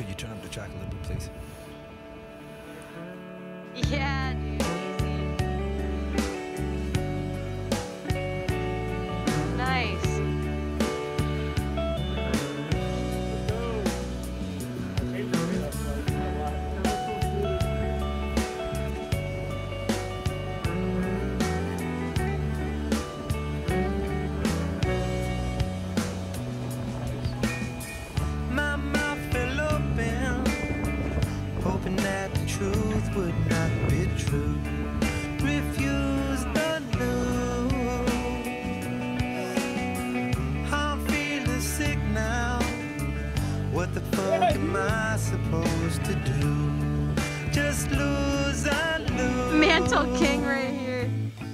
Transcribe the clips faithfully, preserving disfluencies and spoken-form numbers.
Could you turn up the track a little bit, please? Yeah, dude, easy. Nice. My mouth fell open, hoping that the truth would not be true. Refused the news. I'm feeling sick now. What the fuck am I supposed to do? Just lose and lose. Mantle King right here.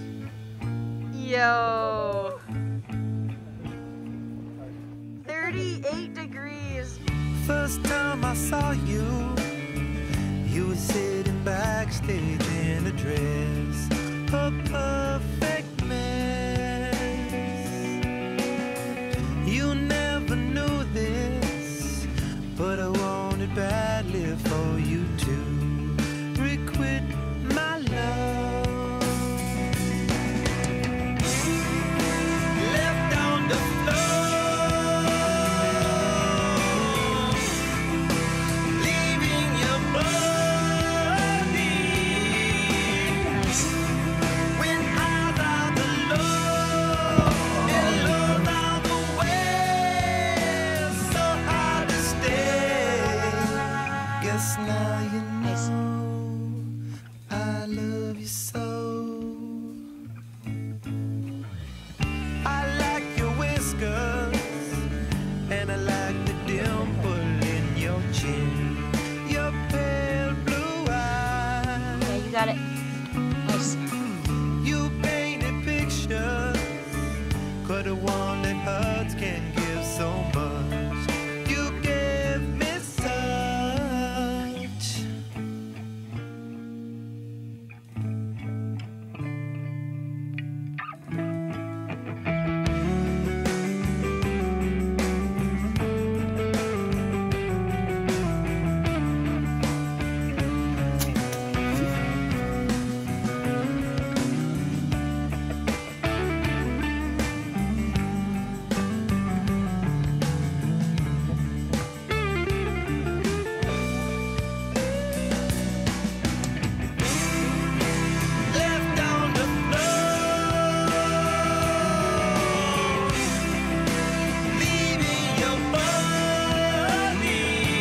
Yo. thirty-eight degrees. First time I saw you, you were sitting backstage in a dress, a perfect mess. You never knew this, but I wanted badly for you to requite my love. Left on the floor, leaving your body. When eyes are below, and love all the way, so hard to stay. Guess now you know I love you so. I like your whiskers, and I like the dimple in your chin, your pale blue eyes. Yeah, you got it. Nice. You painted pictures, 'cause the one that hurts can give so much. You gave me such. Left on the floor, leaving your body.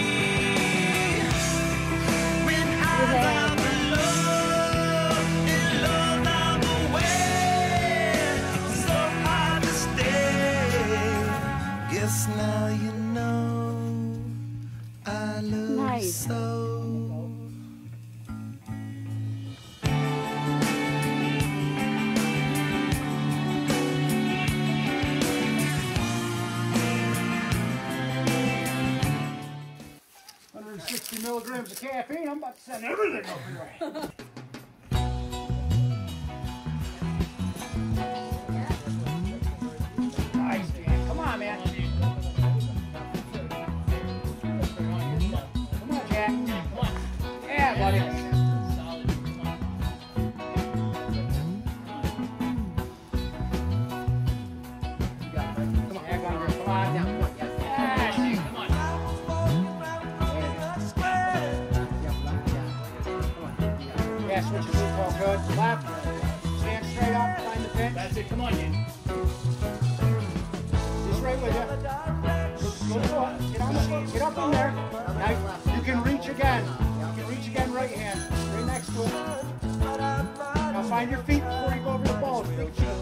When eyes are below, and love all the way, so hard to stay. Guess now you know I love you Nice. so. one hundred sixty milligrams of caffeine. I'm about to send everything over your way. Nice, man. Come on, man. Come on, Jack. Yeah, buddy. Come on, Jack, on here. Come on down. Come on, yes. Yeah, come on. Yeah, switch your move all good. Left. Stand straight up. Find the pitch. That's it. Come on, in. Just right with you. Go for it. Get on the, get up in there. Now, you can reach again. You can reach again right hand. Right next to it. Now find your feet before you go over the ball. Big jump.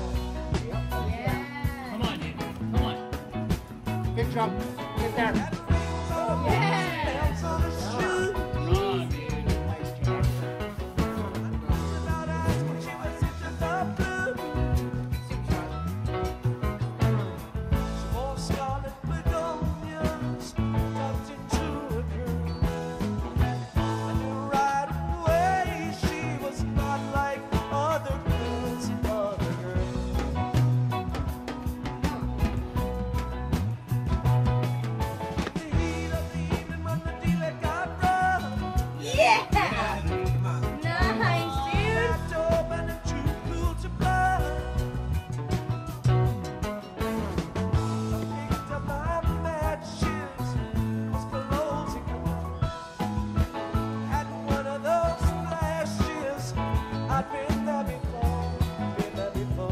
Come on, in. Come on. Big jump. Get there. Yeah. Wrong, dude. Nice, Jack. I've been there before, been there before.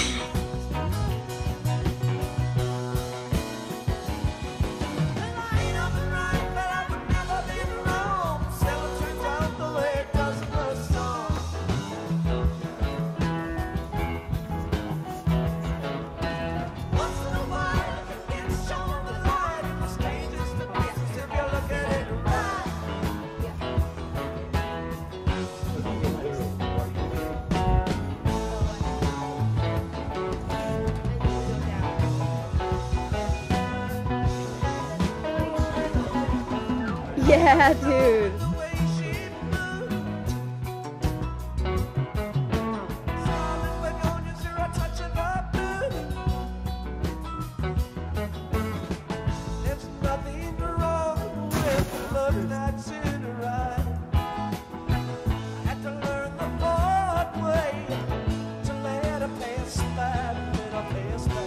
And I ain't on the right, but I would never be wrong. Seldom turns out the way it does in the song. Once in a while, it's shown the light in the strangest of places if you look at it right. Yeah, dude. The way she moved. Scarlet begonias are a touch of her blue. There's nothing wrong with the look that's in her eye. I had to learn the hard way to let her pass by, let her pass by.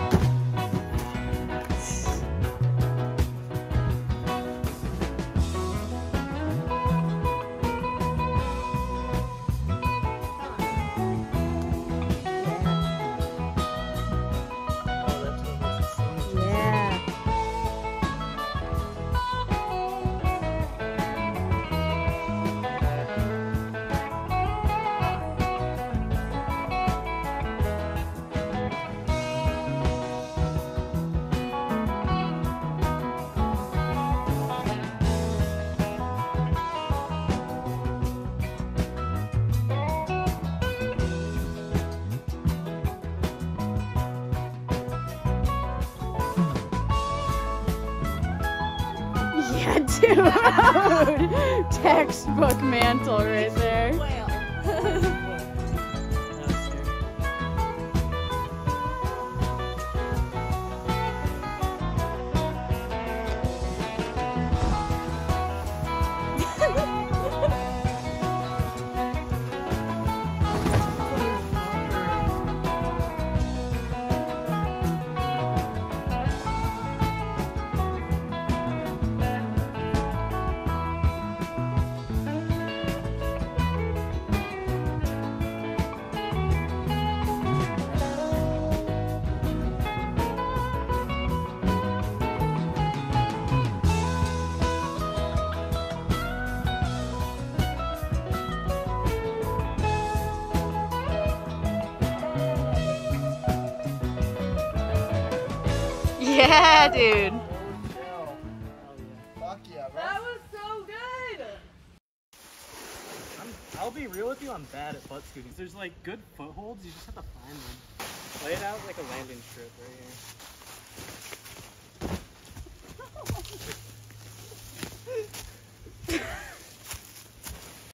Yeah. Yeah, dude. Textbook mantle right there. Yeah, dude. Fuck yeah, bro. That was so good. I'm, I'll be real with you, I'm bad at butt scooting. There's like good footholds, you just have to find them. Lay it out like a landing strip right here.